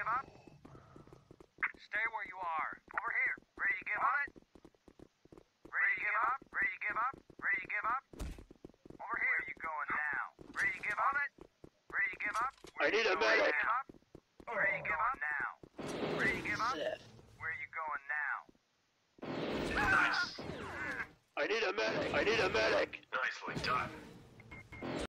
up? Stay where you are. Over here. Ready to give up? Ready to give up? Ready to give up? Ready to give up? Over here. Where are you going now? Ready to give up? Ready to give up? I need a medic. Where are you going now? Ready to give up? Where are you going now? Nice. I need a medic. I need a medic. Nicely done.